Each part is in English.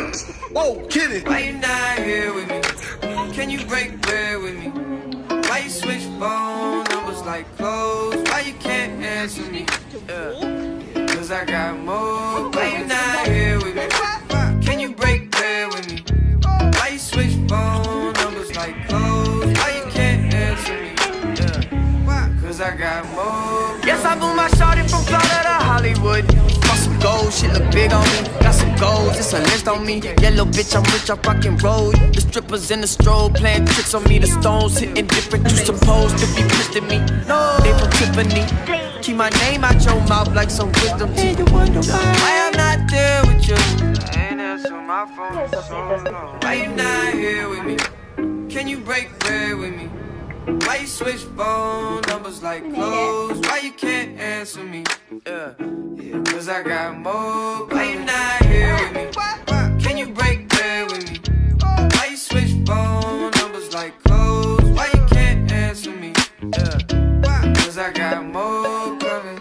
Whoa, get it. Why you not here with me? Can you break bread with me? Why you switch phone numbers like clothes? Why you can't answer me? Cause I got more. Why you not here with me? Can you break bread with me? Why you switch phone numbers like clothes? Why you can't answer me? Cause I got more. Yes, I moved my shorty from Florida to Hollywood. Fuck some gold, shit look big on me. Got some goals, it's a list on me. Yellow bitch, I'm rich, I rock and roll. The strippers in the strobe playing tricks on me. The stones hitting different, you supposed to be pissed at me. No, they from Tiffany. Keep my name out your mouth like some wisdom teeth. Why I'm not there with you? I ain't answering my phone for so long. Why you not here with me? Can you break bread with me? Why you switch phone numbers like clothes? Why you can't answer me? Cause I got more. Why you not here with me? Can you break bread with me? Why you switch phone numbers like clothes? Why you can't answer me? Cause I got more coming.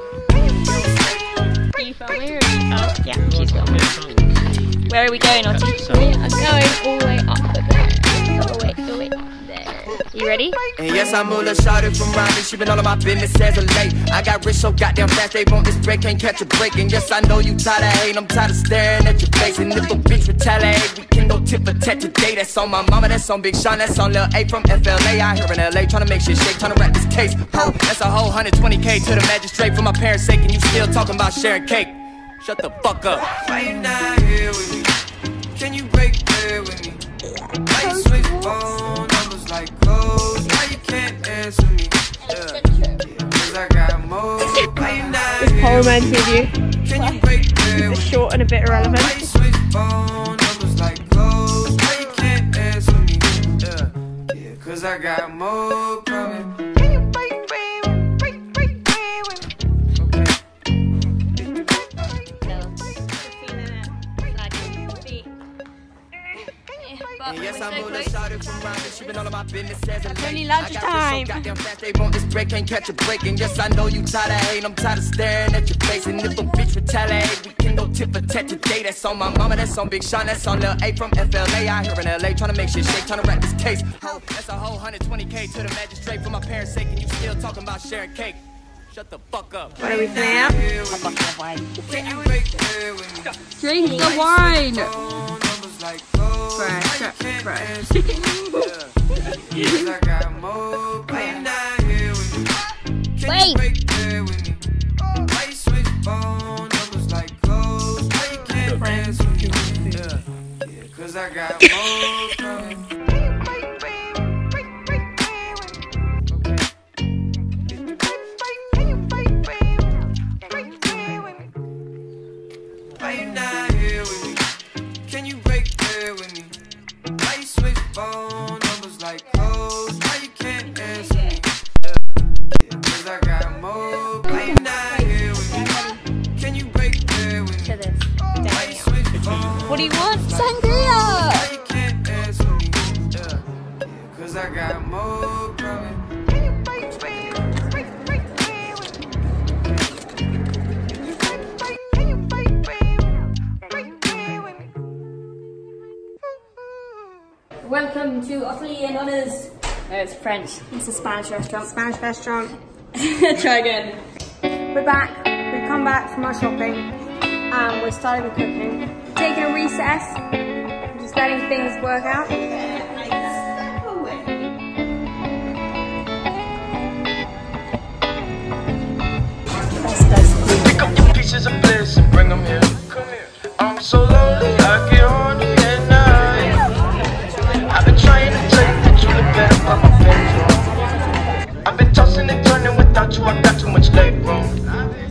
Are you filming? Oh, yeah, she's filming. Where are we going, Ottie? We are going all the way up there. All the way up there. You ready? And yes, I moved a shawty from Raleigh. She been all of my business as of late. I got rich so goddamn fast, they want this break, can't catch a break. And yes, I know you tired of hating, I'm tired of staring at your face. And if a bitch retaliate, we can go tit for tat today. That's on my mama, that's on Big Sean, that's on Lil A from FLA. Out here in LA, tryna make shit shake, tryna wrap this case. Ho, that's a whole 120K to the magistrate for my parents' sake. And you still talking about sharing cake. Shut the fuck up. Why you not here with me? Can you break bread with me? Why you switch phone numbers like clothes? Why you can't answer me? Cause I got more. Why you not This pole reminds me of you. Can you break bread with me? Short and a bit irrelevant. Why you switch phone numbers like clothes? Why you can't answer me? Cause I got more coming. Can you break bread with me? Okay. And yes, I moved a shawty from Raleigh. She been all of my business as a Only lady. lunchtime. I got so goddamn fast, they want this break, can't catch a break. And yes, I know you tired of hating, I'm tired of staring at your face. And if a bitch retaliate, we can go tit for tat today. That's on my mama, that's on Big Sean, that's on Lil A from FLA. Out here in LA, tryna make shit shake, tryna wrap this case. Ho, that's a whole 120K to the magistrate for my parents' sake. And you still talking about sharing cake. Shut the fuck up. What are we playing out? Drink the wine. Fresh. I got more. Why you not here with me? Can you break bread with me? Why you switch phone numbers like clothes? Why you can't answer me? Cause I got more coming. Why you not here with me? Can you break bread with me? Why you switch phone numbers like clothes? Why you can't answer me? Cause I got more. Why you not here with me? Can you break bread with me? Why you switch phone? What do you want? Sangria! Why you can't answer me? Cause I got more coming. Welcome to Ottilie and Honors. No, it's French. It's a Spanish restaurant. Spanish restaurant. Try again. We're back. We've come back from our shopping and we're starting the cooking. Taking a recess. Just letting things work out. Pick up your pieces of bliss and bring them here. I'm so lonely, I get horny at night. I've been trying to tell you that you look better from my bedroom. I've been tossing and turning without you, I got too much leg room.